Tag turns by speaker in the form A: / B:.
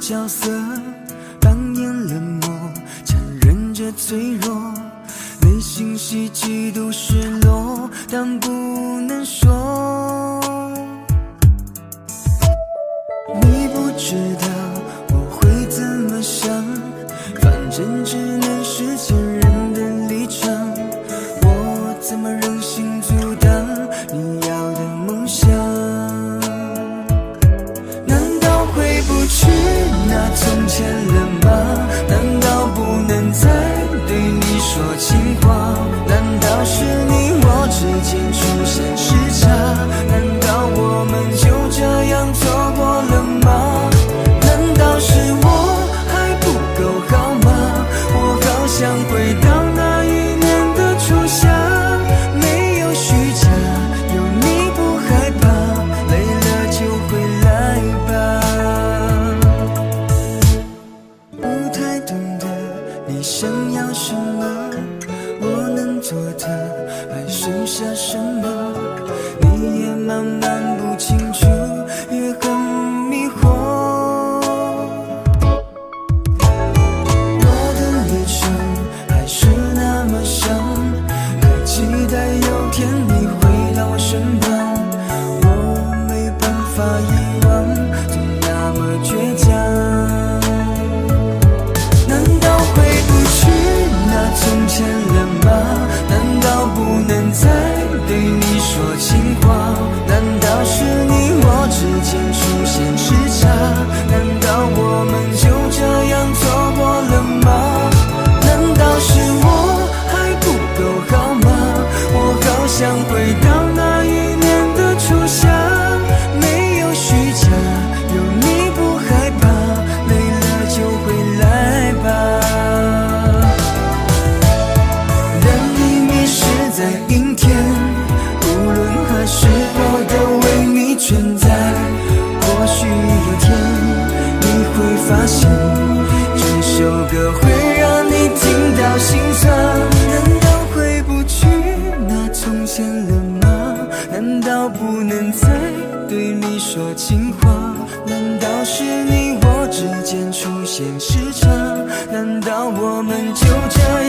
A: 角色，扮演冷漠，残忍着脆弱，内心戏极度失落，但不能说。你不知道我会怎么想，反正只能是前人的立场。我怎么忍心阻挡你要的梦想？难道回不去那从前了吗？难道不能再对你说情话？难道是你我之间出现时差？难道我们就这样错过了吗？难道是我还不够好吗？我好想回到那一年的初夏，没有虚假，有你不害怕，累了就回来吧。不太懂得你想要什么，我能做的还剩下什么？你也慢慢不清楚，也很迷惑。我的旅程还是那么长，还期待有天你回到我身旁。我没办法遗忘，总那么倔强。难道回不去那从前了吗？难道不能再对你说情话？难道是你我之间出现时差？难道我们就这样错过了吗？难道是我还不够好吗？我好想回到那一年的初夏，没有虚假，有你不害怕，累了就回来吧。让你迷失在阴天，无论何时我都为你存在。或许有天你会发现，这首歌会让你听到心酸。难道回不去那从前了吗？难道不能再对你说情话？难道是你我之间出现时差？难道我们就这